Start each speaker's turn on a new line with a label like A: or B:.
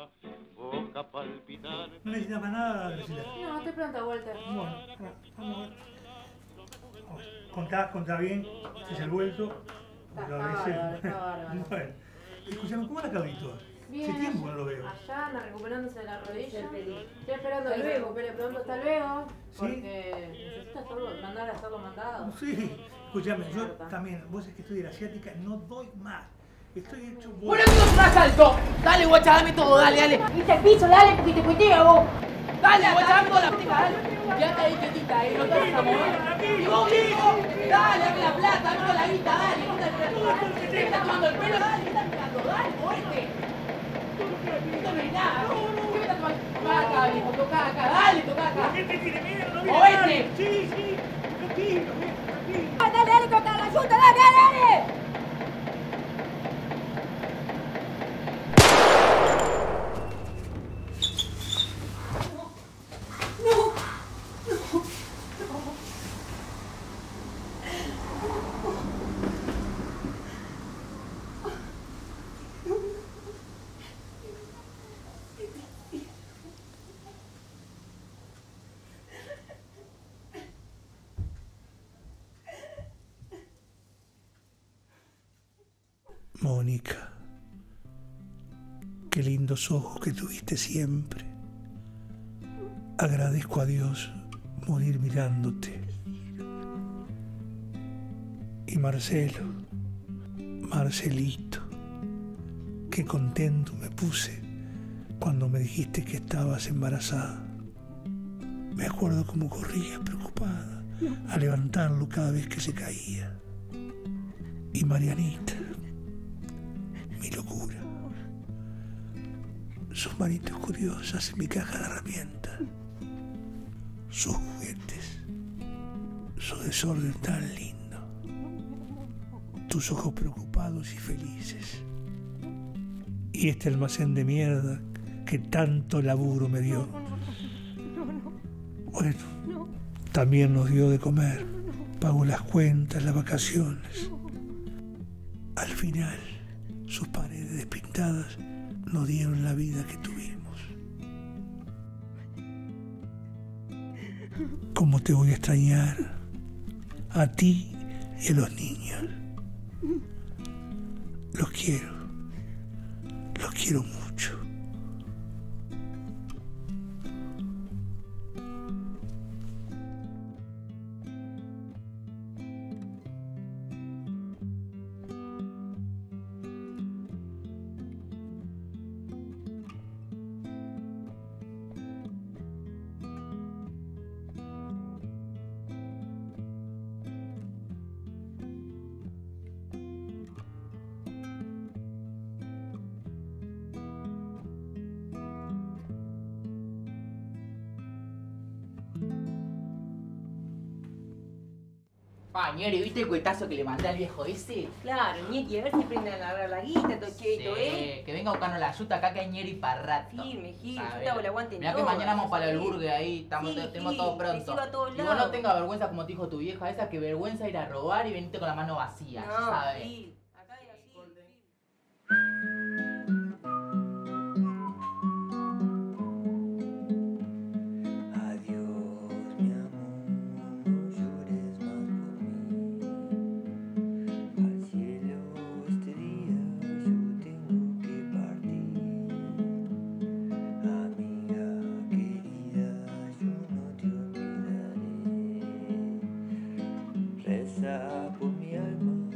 A: No necesitas más nada, Graciela.
B: No, estoy pronta, Walter.
A: Bueno, vamos a ver. Contá bien, este es el vuelto. Porque a veces.
B: Está bárbaro.
A: Bueno, escúchame, ¿cómo anda Carlitos?
B: Bien,
A: Hace tiempo que no lo veo.
B: allá anda recuperándose de la rodilla. Estoy esperando que se recupere pronto. Hasta luego. Porque necesito mandar a hacer los mandados.
A: Sí, escúchame, yo también, vos sabés que estoy de la asiática, no doy más. Estoy hecho vos.
C: ¡Bueno, amigos, un asalto! Dale, guacha, dame todo, dale, dale.
B: ¡Viste el piso, dale, porque te cuitea vos!
C: Dale, guacha, dame toda la puta, dale. Quédate ahí quietita, no te vas a mover. Y vos, viejo, dale, dame la plata, dame toda la guita, dale. ¿Qué estás tomando el pelo? Dale, ¿qué estás mirando? Dale, movete. Esto no es nada. ¿Qué me estás tomando? Toca acá, viejo, toca acá, dale, toca acá.
A: ¿Qué te tiene miedo? No
C: ¡Movete!
A: Sí, tranquilo, tranquilo.
B: ¡Dale, dale, corta la ayuda, dale, dale!
A: Mónica, qué lindos ojos que tuviste siempre. Agradezco a Dios morir mirándote. Y Marcelo, Marcelito, qué contento me puse cuando me dijiste que estabas embarazada. Me acuerdo cómo corrías preocupada a levantarlo cada vez que se caía. Y Marianita, mi locura. Sus manitos curiosas en mi caja de herramientas. Sus juguetes. Su desorden tan lindo. Tus ojos preocupados y felices. Y este almacén de mierda que tanto laburo me dio. Bueno, también nos dio de comer. Pagó las cuentas, las vacaciones. Al final, sus paredes despintadas nos dieron la vida que tuvimos. ¿Cómo te voy a extrañar? A ti y a los niños. Los quiero mucho.
C: Ah, Ñeri, ¿viste el cuetazo que le mandé al viejo ese?
B: Claro, Ñeti, a ver si prenden a agarrar la guita, Tocheto,
C: Sí, que venga a buscarnos la yuta acá que hay Ñeri para rato.
B: Sí, Mejí,
C: A
B: yo
C: ver.
B: te hago el aguante en
C: Mirá que
B: todo,
C: mañana vamos para el
B: sí.
C: burger ahí, tenemos todo pronto.
B: recibo a todos
C: Y vos
B: lados.
C: no tengas vergüenza como te dijo tu vieja esa, que vergüenza ir a robar y venirte con la mano vacía,
B: No,
C: ¿sabes?
B: sí, acá es así.
D: Adiós, mi amor, no llores más por mí. Al cielo este día yo tengo que partir. Amiga querida, yo no te olvidaré. Reza por mi alma